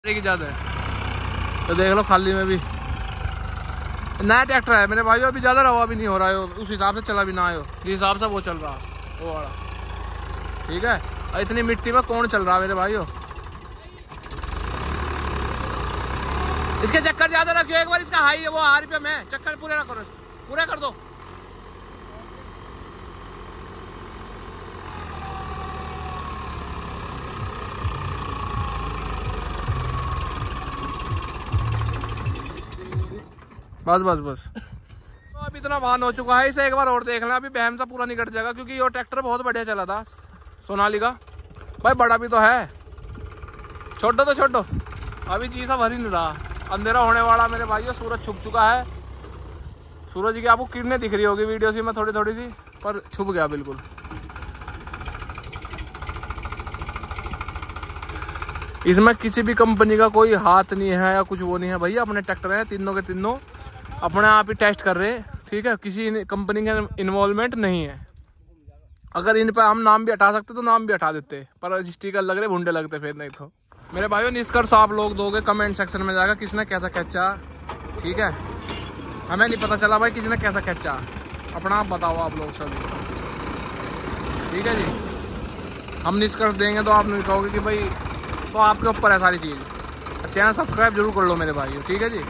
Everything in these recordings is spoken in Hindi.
की ज्यादा है तो देख लो खाली में भी नया ट्रैक्टर है मेरे भाइयों। अभी ज्यादा रवा भी नहीं हो रहा है, उस हिसाब से चला भी ना आयो जिस हिसाब से वो चल रहा वो वाला। ठीक है, इतनी मिट्टी में कौन चल रहा है मेरे भाइयों। इसके चक्कर ज्यादा रखियो, एक बार इसका हाई है वो RPM है, चक्कर पूरे ना करो, पूरे कर दो। बस बस बस तो अब इतना वाहन हो चुका है, इसे एक बार और देख लें। अभी बहम सा पूरा नहीं कट जाएगा क्योंकि ये ट्रैक्टर बहुत बढ़िया चला था सोनालिका भाई। बड़ा भी तो है, छोटो तो छोटो, अभी चीज़ भर ही नहीं रहा। अंधेरा होने वाला मेरे भाइयों, सूरज छुप चुका है। सूरज की आपको किरणें दिख रही होगी वीडियो से में थोड़ी थोड़ी सी, पर छुप गया बिल्कुल। इसमें किसी भी कंपनी का कोई हाथ नहीं है या कुछ वो नहीं है भैया। अपने ट्रैक्टर हैं तीनों के तीनों, अपने आप ही टेस्ट कर रहे हैं। ठीक है, किसी कंपनी का इन्वॉल्वमेंट नहीं है। अगर इन पर हम नाम भी हटा सकते तो नाम भी हटा देते, पर स्टिकर लग रहे भुंडे लगते फिर। नहीं तो मेरे भाइयों निष्कर्ष आप लोग दोगे कमेंट सेक्शन में जाकर, किसने कैसा खींचा। ठीक है, हमें नहीं पता चला भाई किसने कैसा खींचा, अपना आप बताओ आप लोग सभी। ठीक है जी, हम निष्कर्ष देंगे तो आप नहीं कहोगे कि भाई, तो आपके ऊपर है सारी चीज़। चैनल सब्सक्राइब जरूर कर लो मेरे भाइयों। ठीक है जी,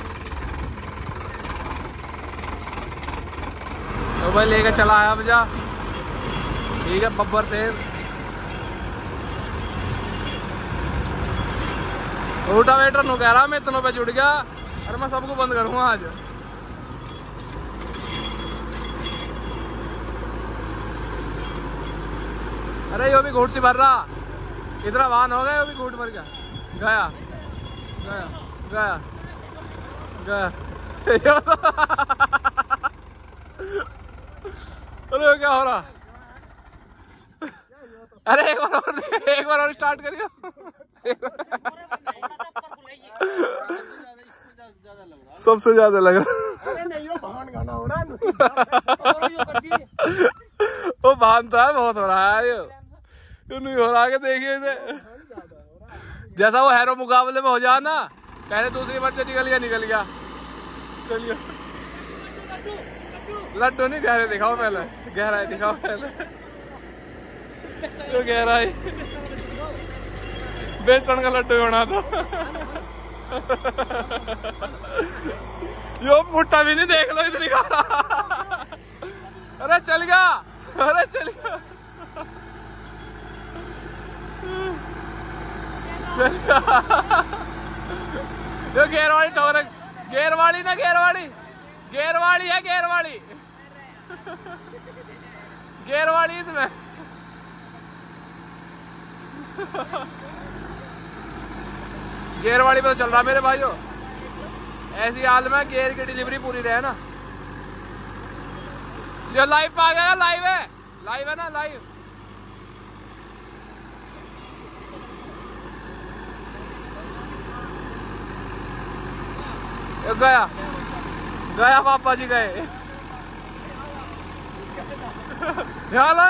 तो भाई लेके चला है अब जा। ठीक है, बब्बर से रोटावेटर नु कह रहा मैं इतनों पे जुड़ गया। अरे मैं सबको बंद करूंगा आज। अरे यो भी घूट सी भर रहा, इतना वाहन हो गया, यो भी घूट भर गया। गया गया गया गया अरे क्या हो रहा। अरे एक बार और स्टार्ट करियो। सबसे ज्यादा लग रहा। अरे नहीं, वो भान गाना हो रहा है। वो भान तो है बहुत हो रहा है, यो नहीं हो रहा। देखिए इसे, जैसा वो हैरो मुकाबले में हो जाए ना, पहले दूसरी बार निकल गया। चलिए लड्डू नहीं, गहरे दिखाओ पहले, गहराई दिखाओ पहले। जो गहराई बेसन का लड्डू बना था। यो मुट्ठा भी नहीं, देख लो इतनी खा। अरे चल गया, अरे चल गया, चल गया। यो गेयर वाली टोरक, गेयर वाली ना, गेयर वाली, गेयर वाली है, गेयर वाली, गेयर वाली इसमें। गेयर वाली पे तो चल रहा मेरे भाइयों। ऐसी हाल में गेयर की डिलीवरी पूरी रहे ना। जो लाइव पे आ गया, लाइव है ना, लाइव। गया गया पापा जी गए। यहाँ ला,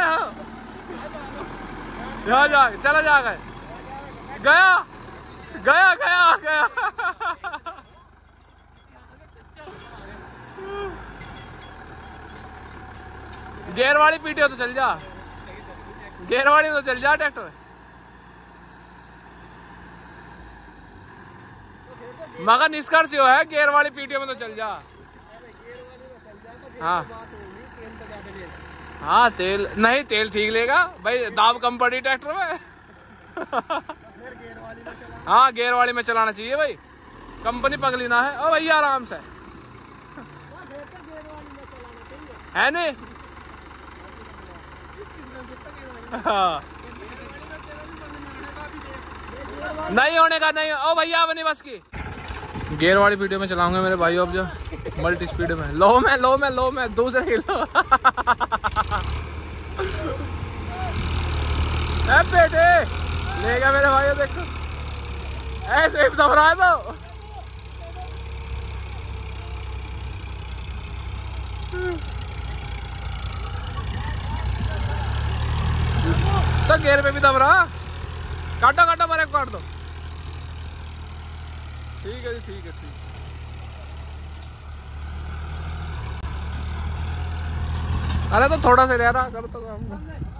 यहाँ जा, चला जा गए, गया गया गया गया। गेयर वाली पीटी हो तो चल जा, गेयर वाली तो चल जा ट्रैक्टर। मगर निष्कर्ष यो है, गेयर वाली पीटी में तो चल जा। हाँ हाँ, तेल नहीं, तेल ठीक लेगा भाई, दाब कम पड़ी ट्रैक्टर में। हाँ, गेयर वाली में चलाना चाहिए भाई, कंपनी पगली ना है। ओ भैया आराम से है नहीं। हाँ, नहीं होने का नहीं। ओ भैया अपनी बस की। गेयर वाली वीडियो में चलाऊंगा मेरे भाई। अब जो मल्टी स्पीड में, लो में दूसरे किलो। बेटे ले गया मेरे भाई, देखो ऐसे ही दब रहा है। तो गेयर पे भी दब रहा। काटो ब्रेक काट दो। ठीक है जी, ठीक है, ठीक। अरे तो थोड़ा सा रह रहा, करो तो काम।